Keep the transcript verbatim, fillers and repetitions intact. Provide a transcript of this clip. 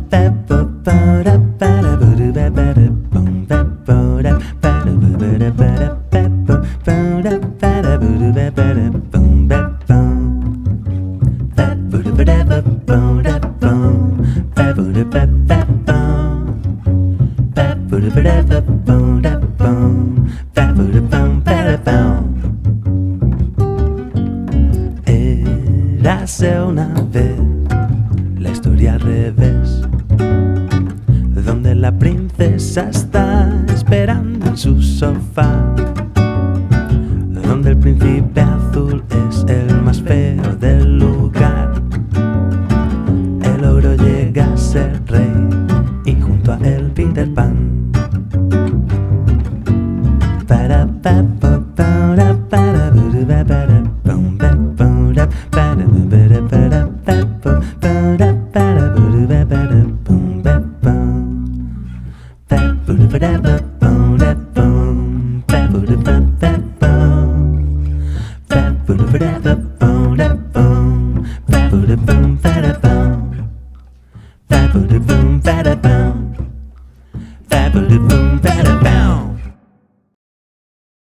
Érase una vez la historia al revés, donde la princesa está esperando en su sofá, donde el príncipe azul es el más feo del lugar. El ogro llega a ser rey y junto a él Peter Pan. Para pa pa para para para para pum pa para para para para para para para para pum pa pa para para para pum pa para para para para pum pa para pum para pum pa para pum para pum pa para pum